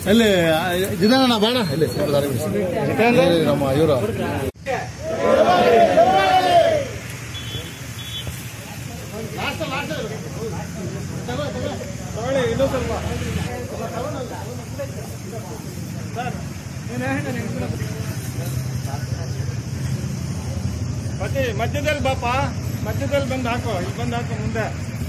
ಇಲ್ಲಿ ಜಿದಾನ ಬಾಣ ಇಲ್ಲಿ ನಮ್ಮ ಇವರು ಮಧ್ಯದಲ್ಲಿ ಬಾಪ ಮಧ್ಯದಲ್ಲಿ ಬಂದು ಹಾಕೋ ಇಲ್ಲಿ ಬಂದು ಹಾಕೋ ಮುಂದೆ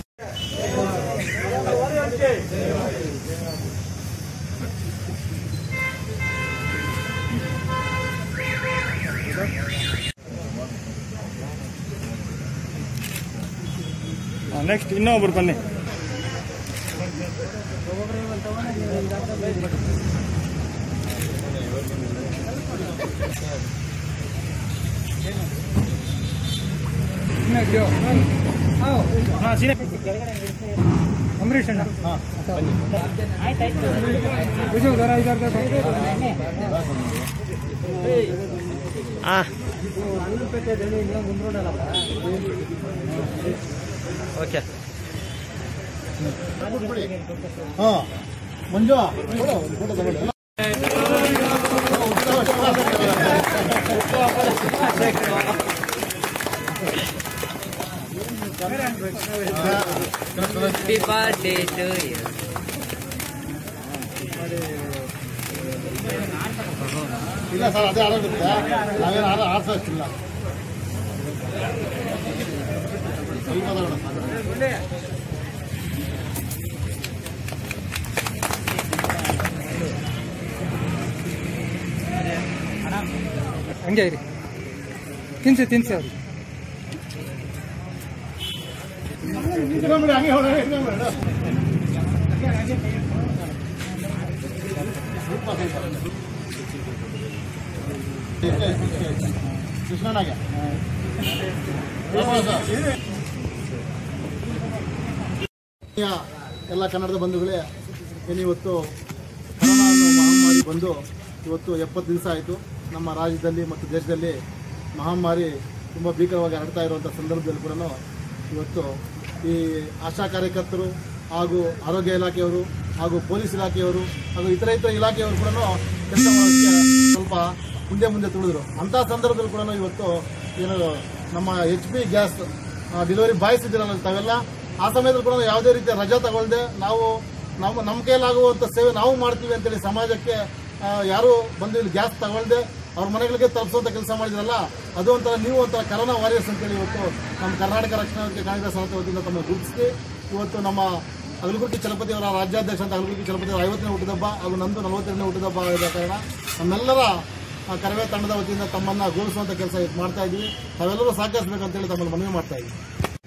ನೆಕ್ಸ್ಟ್ ಇನ್ನೊಬ್ರು ಬನ್ನಿ ಅಂಬರೀಷ್ ಅಣ್ಣ ಓಕೆ ಹಾಂ ಮಂಜು ಫೋಟೋ ತಗೊಳ್ಳಿ Happy birthday to you. ಇಲ್ಲ ಸರ್ ಅದೇ ಆಡೋದಿಲ್ಲ ನಾವೇನು ಆಡ್ಸೋಷ್ಟಿಲ್ಲ ಸ್ವಲ್ಪ ತಗೊಳ್ಳೋಣ ಹಂಗೆ ಇರಿ ತಿನ್ಸಿ ಅವ್ರಿಗೆ ಹಂಗೆ ಹೊರ ಕೃಷ್ಣನಾಗೆ ಎಲ್ಲ ಕನ್ನಡದ ಬಂಧುಗಳೇ ಏನಿವತ್ತು ಕೊರೋನಾ ಅನ್ನೋ ಮಹಾಮಾರಿ ಬಂದು ಇವತ್ತು 70 ದಿವಸ ಆಯಿತು. ನಮ್ಮ ರಾಜ್ಯದಲ್ಲಿ ಮತ್ತು ದೇಶದಲ್ಲಿ ಮಹಾಮಾರಿ ತುಂಬ ಭೀಕರವಾಗಿ ಹರಡ್ತಾ ಇರುವಂಥ ಸಂದರ್ಭದಲ್ಲಿ ಕೂಡ ಇವತ್ತು ಈ ಆಶಾ ಕಾರ್ಯಕರ್ತರು ಹಾಗೂ ಆರೋಗ್ಯ ಇಲಾಖೆಯವರು ಹಾಗೂ ಪೊಲೀಸ್ ಇಲಾಖೆಯವರು ಹಾಗೂ ಇತರ ಇಲಾಖೆಯವರು ಕೂಡ ಕೆಲಸ ಮಾಡೋದಕ್ಕೆ ಸ್ವಲ್ಪ ಮುಂದೆ ತುಳಿದ್ರು. ಅಂಥ ಸಂದರ್ಭದಲ್ಲಿ ಕೂಡ ಇವತ್ತು ಏನು ನಮ್ಮ HP ಗ್ಯಾಸ್ ಡೆಲಿವರಿ ಬಾಯ್ಸ್ ಇದ್ದೀರಲ್ಲ ತಾವೆಲ್ಲ, ಆ ಸಮಯದಲ್ಲಿ ಕೂಡ ಯಾವುದೇ ರೀತಿಯ ರಜಾ ತಗೊಳ್ಳದೆ ನಾವು ನಮ್ಮ ಕೈಲಾಗುವಂಥ ಸೇವೆ ನಾವು ಮಾಡ್ತೀವಿ ಅಂತೇಳಿ ಸಮಾಜಕ್ಕೆ ಯಾರು ಬಂದು ಇಲ್ಲಿ ಗ್ಯಾಸ್ ತಗೊಳ್ಳದೆ ಅವ್ರ ಮನೆಗಳಿಗೆ ತಲುಪಿಸುವಂಥ ಕೆಲಸ ಮಾಡಿದ್ರಲ್ಲ, ಅದು ಒಂಥರ ನೀವು ಒಂಥರ ಕರೋನಾ ವಾರಿಯರ್ಸ್ ಅಂತೇಳಿ ಇವತ್ತು ನಮ್ಮ ಕರ್ನಾಟಕ ರಕ್ಷಣಾ ಕಾಂಗ್ರೆಸ್ ಸಂಸ್ಥೆ ವತಿಯಿಂದ ತಮ್ಮ ಗುರುತಿಸಿ ಇವತ್ತು ನಮ್ಮ ಅಗಲಗುರ್ಕಿ ಚಲಪತಿ ಅವರ ರಾಜ್ಯಾಧ್ಯಕ್ಷ ಅಂತ ಅಗಲಗುರ್ಕಿ ಚಲಪತಿ ಅವರ 50ನೇ ಹುಟ್ಟಿದಬ್ಬ ಹಾಗೂ ನಂದು 42ನೇ ಹುಟ್ಟಿದಬ್ಬ ಇರೋ ಕಾರಣ ನಮ್ಮೆಲ್ಲರ ಕರವೇ ತಂಡದ ವತಿಯಿಂದ ತಮ್ಮನ್ನು ಗೌರವಿಸುವಂಥ ಕೆಲಸ ಮಾಡ್ತಾ ಇದ್ದೀವಿ. ತಾವೆಲ್ಲರೂ ಸಹಕರಿಸಬೇಕಂತೇಳಿ ತಮ್ಮನ್ನು ಮನವಿ ಮಾಡ್ತಾ ಇದ್ದೀವಿ.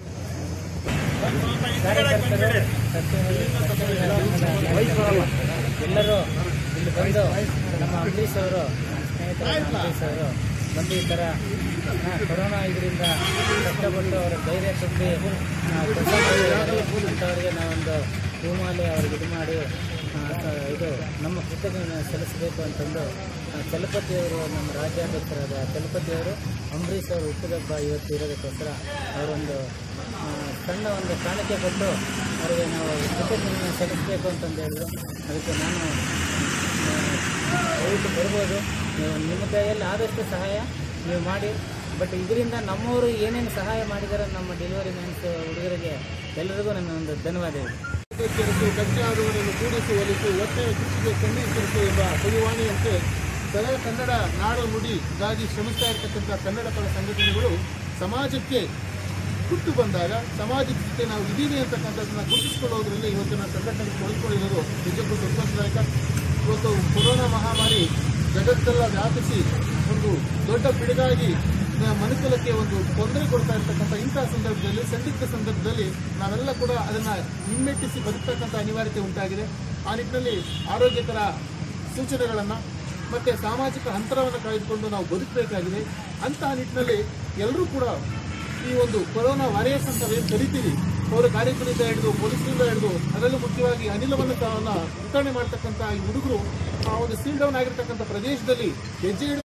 ಎಲ್ಲರೂ ಇಲ್ಲಿ ಬಂದು ನಮ್ಮ ಅಂಬರೀಷ್ ಅವರು ಸ್ನೇಹಿತರು ಅಂಬರೀಷ್ ಅವರು ಬಂದು ಈ ಥರ ಕೊರೋನಾ ಇದರಿಂದ ಕಷ್ಟಪಟ್ಟು ಅವರ ಧೈರ್ಯ ತುಂಬಿ ಕೆಲಸ ಮಾಡಿದವರಿಗೆ ನಾವೊಂದು ಹೂಮಾಲೆ ಅವ್ರಿಗೆ ಇದು ಮಾಡಿ ಇದು ನಮ್ಮ ಕೃತಜ್ಞತೆ ಸಲ್ಲಿಸಬೇಕು ಅಂತಂದು ಚಲಪತಿಯವರು ನಮ್ಮ ರಾಜ್ಯಾಧ್ಯಕ್ಷರಾದ ಚಲಪತಿಯವರು ಅಂಬರೀಷ್ ಅವರು ಹುಟ್ಟಿದಬ್ಬ ಇವತ್ತು ಇರೋದಕ್ಕೋಸ್ಕರ ಅವರೊಂದು ಸಣ್ಣ ಒಂದು ಕಾಣಿಕೆ ಕೊಟ್ಟು ಅವರಿಗೆ ನಾವು ಕೃತಜ್ಞತೆ ಸಲ್ಲಿಸಬೇಕು ಅಂತಂದು ಹೇಳಿದ್ರು. ಅದಕ್ಕೆ ನಾನು ದಯವಿಟ್ಟು ಬರ್ಬೋದು, ನಿಮ್ಮ ಕೈಯಲ್ಲಿ ಆದಷ್ಟು ಸಹಾಯ ನೀವು ಮಾಡಿ. ಬಟ್ ಇದರಿಂದ ನಮ್ಮವರು ಏನೇನು ಸಹಾಯ ಮಾಡಿದ್ದಾರೆ ನಮ್ಮ ಡೆಲಿವರಿ ಮ್ಯಾನ್ಸ್ ಹುಡುಗರಿಗೆ ಎಲ್ಲರಿಗೂ ನನ್ನ ಒಂದು ಧನ್ಯವಾದಗಳು. ಕಚ್ಚಾಡುವುದನ್ನು ಕೂಡಿಸಿ ಒಲಿಸಿ ಹೊಟ್ಟೆ ಕೃಷಿಗೆ ಖಂಡಿಸಿರಿಸು ಎಂಬ ಪರಿವಾಣಿಯಂತೆ ಸರಳ ಕನ್ನಡ ನಾಡು ನುಡಿಗಾಗಿ ಶ್ರಮಿಸ್ತಾ ಇರತಕ್ಕಂಥ ಕನ್ನಡ ಪರ ಸಂಘಟನೆಗಳು ಸಮಾಜಕ್ಕೆ ಹುಟ್ಟು ಬಂದಾಗ ಸಮಾಜದ ಜೊತೆ ನಾವು ಇದ್ದೀವಿ ಅಂತಕ್ಕಂಥದ್ದನ್ನು ಗುರುತಿಸಿಕೊಳ್ಳೋದ್ರಲ್ಲಿ ಇವತ್ತಿನ ಸಂಘಟನೆಗೆ ತೊಡಗಿಕೊಂಡಿರೋದು ನಿಜಕ್ಕೂ ಸಂತೋಷದಾಯಕ. ಇವತ್ತು ಕೊರೋನಾ ಮಹಾಮಾರಿ ಜಗತ್ತೆಲ್ಲ ವ್ಯಾಪಿಸಿ ಒಂದು ದೊಡ್ಡ ಪಿಡುಗಾಗಿ ಮನುಕುಲಕ್ಕೆ ಒಂದು ತೊಂದರೆ ಕೊಡ್ತಾ ಇರ್ತಕ್ಕಂಥ ಇಂತಹ ಸಂದರ್ಭದಲ್ಲಿ, ಸಂದಿಗ್ಧ ಸಂದರ್ಭದಲ್ಲಿ ನಾವೆಲ್ಲ ಕೂಡ ಅದನ್ನು ಹಿಮ್ಮೆಟ್ಟಿಸಿ ಬದುಕತಕ್ಕಂಥ ಅನಿವಾರ್ಯತೆ ಉಂಟಾಗಿದೆ. ಆ ನಿಟ್ಟಿನಲ್ಲಿ ಆರೋಗ್ಯಕರ ಸೂಚನೆಗಳನ್ನು ಮತ್ತು ಸಾಮಾಜಿಕ ಅಂತರವನ್ನು ಕಾಯ್ದುಕೊಂಡು ನಾವು ಬದುಕಬೇಕಾಗಿದೆ. ಅಂತಹ ನಿಟ್ಟಿನಲ್ಲಿ ಎಲ್ಲರೂ ಕೂಡ ಈ ಒಂದು ಕೊರೋನಾ ವಾರಿಯರ್ಸ್ ಅಂತ ಏನು ಕರಿತೀವಿ, ಅವರ ಕಾರ್ಯಕ್ರಮದಿಂದ ಹಿಡಿದು ಪೊಲೀಸರಿಂದ ಹಿಡಿದು ಅದರಲ್ಲೂ ಮುಖ್ಯವಾಗಿ ಅನಿಲವನ್ನು ವಿತರಣೆ ಮಾಡ್ತಕ್ಕಂಥ ಈ ಹುಡುಗರು ಆ ಒಂದು ಸೀಲ್ ಡೌನ್ ಆಗಿರ್ತಕ್ಕಂಥ ಪ್ರದೇಶದಲ್ಲಿ ಹೆಜ್ಜೆ